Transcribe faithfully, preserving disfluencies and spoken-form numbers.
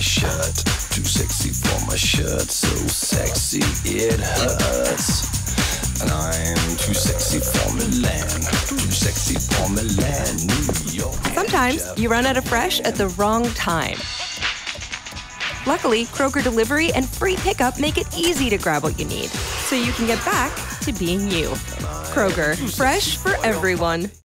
shirt. Too sexy for my shirt, so sexy it hurts. And I'm too sexy for Milan, too sexy for Milan, New York. Sometimes you run out of fresh at the wrong time. Luckily, Kroger Delivery and free pickup make it easy to grab what you need, so you can get back to being you. Kroger, fresh for everyone.